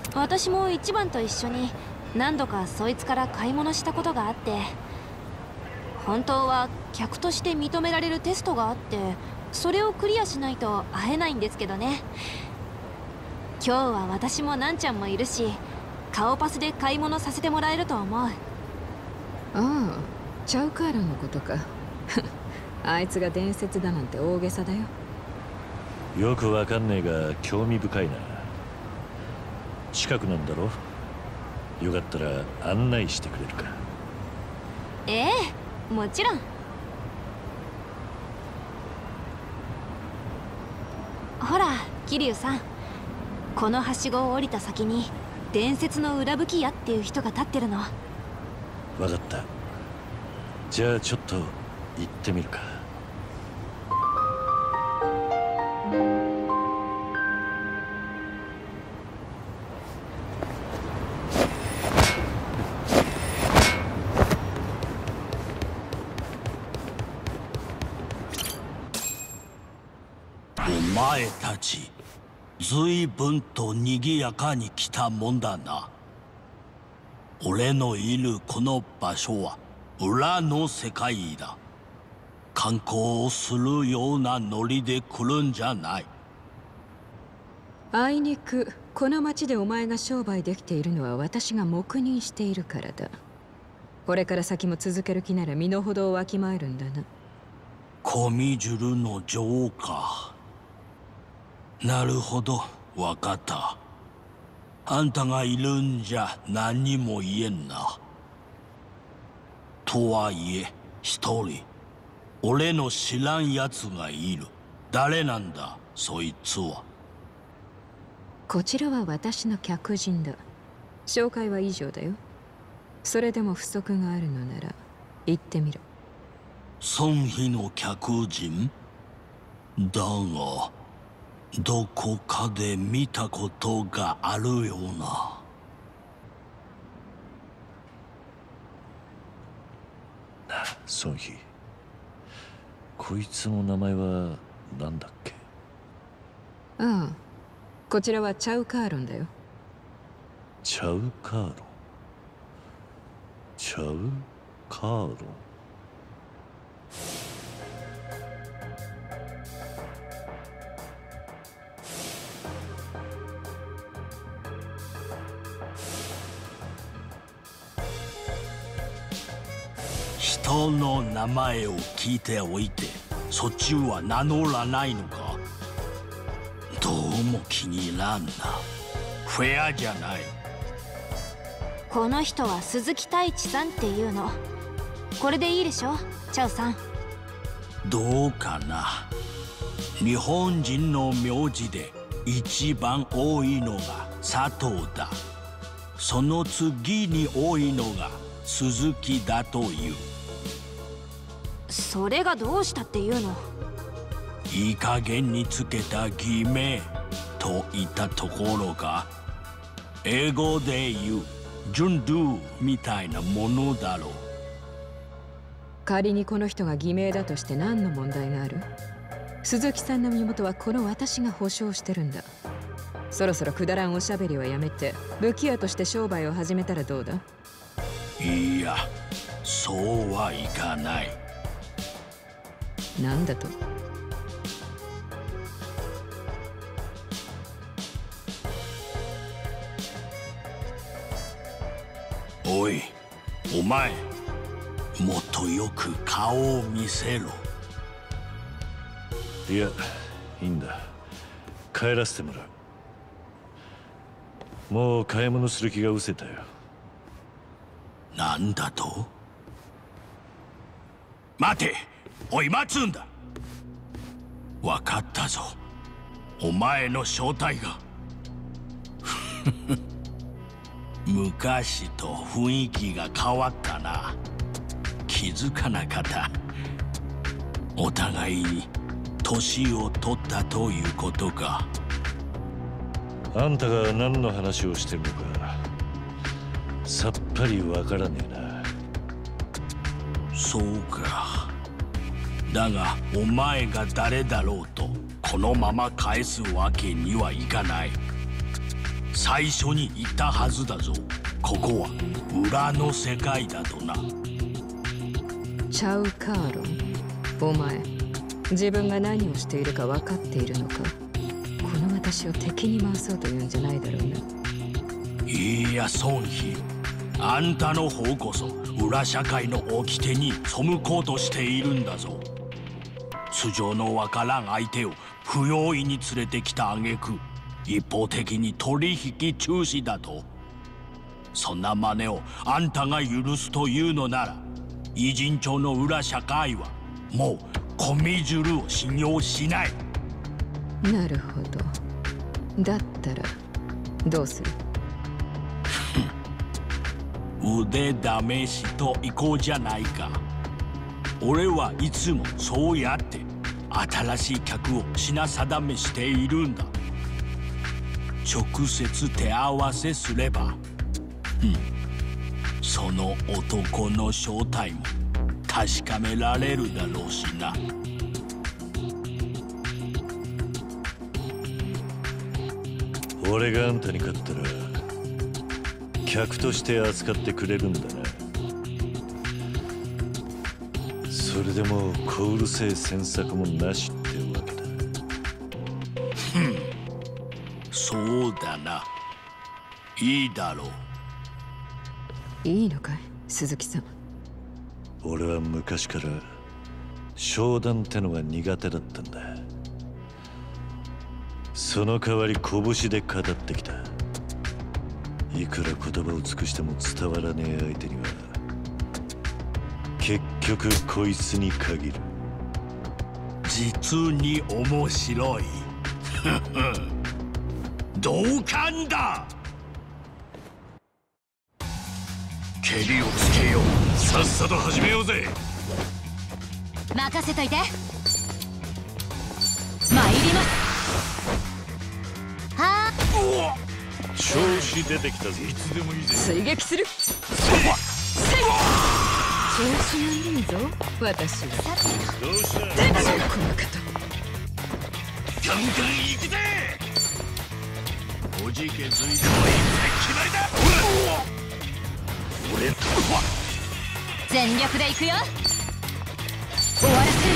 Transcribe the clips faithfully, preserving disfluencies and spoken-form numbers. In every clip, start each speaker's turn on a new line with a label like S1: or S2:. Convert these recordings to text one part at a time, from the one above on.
S1: 私も一番と一緒に何度かそいつから買い物したことがあって、本当は客として認められるテストがあって、それをクリアしないと会えないんですけどね。今日は私もなんちゃんもいるし、顔パスで買い物させてもらえると思う。あ
S2: あ、チャウカーラのことか。あいつが伝説だなんて大げさだよ。
S3: よくわかんねえが興味深いな。近くなんだろ？よかったら案内してくれるか？
S1: ええ、もちろん。ほら桐生さん、このはしごを降りた先に伝説の裏吹き屋っていう人が立ってるの。
S3: わかった。じゃあちょっと行ってみるか。
S4: お前たち、随分と賑やかに来たもんだな。俺のいるこの場所は裏の世界だ。観光をするようなノリで来るんじゃない。
S2: あいにくこの町でお前が商売できているのは私が黙認しているからだ。これから先も続ける気なら身の程をわきまえるんだな。
S4: コミジュルの女王か。なるほど、わかった。あんたがいるんじゃ何にも言えんな。とはいえ一人俺の知らんやつがいる。誰なんだそいつは。
S2: こちらは私の客人だ。紹介は以上だよ。それでも不足があるのなら言ってみろ。
S4: 孫妃の客人だが、どこかで見たことがあるような。
S3: なあ、孫妃。こいつの名前は何だっけ？
S2: ああ、こちらはチャウカーロンだよ。
S3: チャウカーロン。チャウカーロン。
S4: 人の名前を聞いておいてそっちは名乗らないのか。どうも気に入らんな。フェアじゃない。
S1: この人は鈴木太一さんっていうの。これでいいでしょ、チャウさん。
S4: どうかな。日本人の名字で一番多いのが佐藤だ。その次に多いのが鈴木だという。
S1: それがどうしたっていうの？
S4: いい加減につけた偽名といったところが、英語で言うジュンドゥみたいなものだろう。
S2: 仮にこの人が偽名だとして何の問題がある？鈴木さんの身元はこの私が保証してるんだ。そろそろくだらんおしゃべりはやめて武器屋として商売を始めたらどうだ？
S4: いや、そうはいかない。
S2: なんだと？
S4: おい、お前、もっとよく顔を見せろ。
S3: いや、いいんだ。帰らせてもらう。もう買い物する気が失せたよ。
S4: なんだと？待て！おい、待つんだ！わかったぞ。お前の正体が。昔と雰囲気が変わったな。気づかなかった。お互いに年を取ったということか。
S3: あんたが何の話をしてるのかさっぱりわからねえな。
S4: そうか。だがお前が誰だろうとこのまま返すわけにはいかない。 最初に言ったはずだぞ。ここは裏の世界だとな。
S2: チャウカーロン、お前自分が何をしているか分かっているのか。この私を敵に回そうというんじゃないだろうな。
S4: いや孫妃、あんたの方こそ裏社会の掟に背こうとしているんだぞ。素性のわからん相手を不用意に連れてきた挙句、一方的に取引中止だと。そんな真似をあんたが許すというのなら、偉人町の裏社会はもうコミジュルを信用しない。
S2: なるほど。だったらどうする？
S4: 腕試しといこうじゃないか。俺はいつもそうやって新しい客を品定めしているんだ。直接手合わせすれば、うん、その男の正体も確かめられるだろうしな。
S3: 俺があんたに勝ったら客として扱ってくれるんだな。それでも小うるせえ詮索もなしってわけだ。
S4: ふん、そうだな。いいだろう。
S2: いいのかい、鈴木さん。
S3: 俺は昔から商談ってのが苦手だったんだ。その代わり拳で語ってきた。いくら言葉を尽くしても伝わらねえ相手には結局こいつに限る。
S4: 実に面白い。同感だ。蹴りをつけよう。さっさと始めようぜ。
S1: 任せといて。参ります。はあ、
S3: 調子出てきたぞ。いつでもいいぜ。
S2: 追撃する。調子がいいぞ私は。
S3: どうした？
S2: この方
S4: ガンガン行くぜ。おじけづいてもいいぜ。決まりだ。俺とは
S1: 全力で行くよ。終わらせる。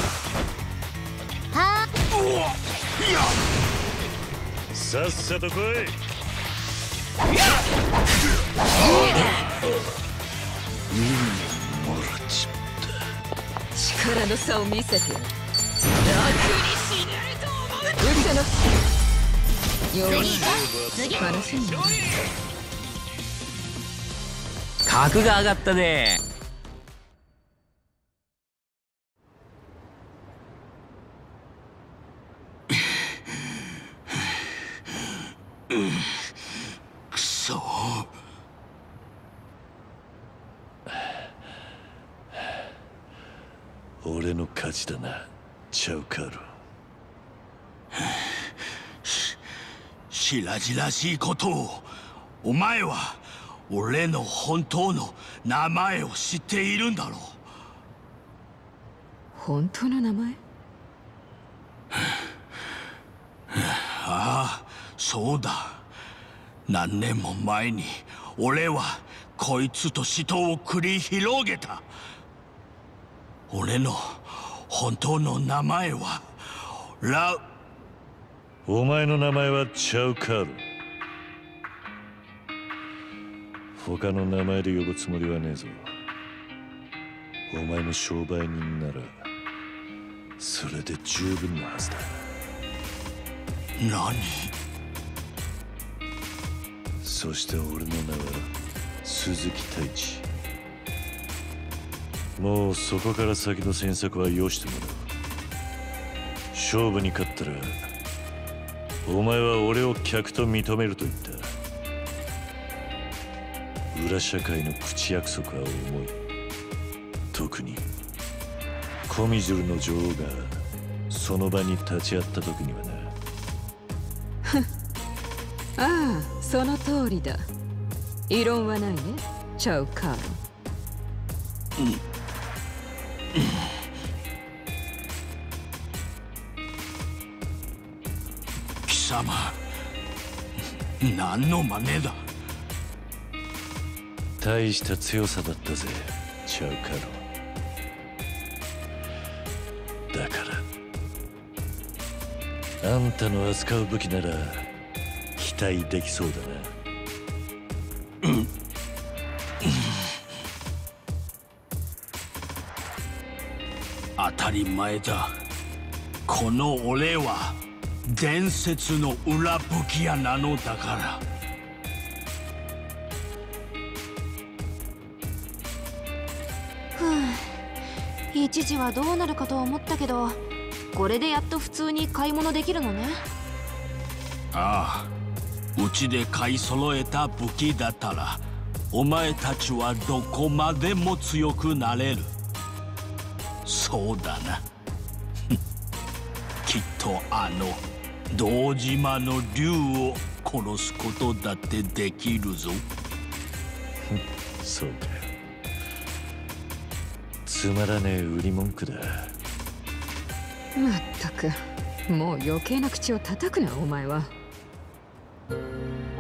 S1: はあ、
S4: いや、
S3: さっさと来い。うん、もらっちまった。
S2: 力の差を見せてやる。楽にしないと思う。撃てな。よし、
S1: 次
S2: 楽しみだ。
S5: 格が上がったね。
S4: くそ。
S3: 俺の勝ちだな、チャウカール。
S4: 白々しいことを。お前は俺の本当の名前を知っているんだろう。
S2: 本当の名前？
S4: ああ、そうだ。何年も前に俺はこいつと死闘を繰り広げた。俺の本当の名前はラウ。
S3: お前の名前はチャウカール。他の名前で呼ぶつもりはねえぞ。お前の商売人ならそれで十分なはずだ。
S4: 何？
S3: そして俺の名は鈴木太一。もうそこから先の詮索はよしてもらう。勝負に勝ったらお前は俺を客と認めると言った。裏社会の口約束は重い。特にコミジュルの女王がその場に立ち会った時にはな。
S2: ああ、その通りだ。異論はないね、チャウカール。
S4: うん。貴様、 何の真似だ。
S3: 大した強さだったぜ、チャウカロ。だからあんたの扱う武器なら期待できそうだな。うん
S4: 当たり前だ。この俺は伝説の裏武器屋なのだから。
S1: ふう、一時はどうなるかと思ったけど、これでやっと普通に買い物できるのね。
S4: ああ、うちで買い揃えた武器だったらお前たちはどこまでも強くなれる。そうだな。きっとあの堂島の竜を殺すことだってできるぞ。
S3: そうかよ。つまらねえ売り文句だ。
S2: まったく、もう余計な口を叩くな、お前は。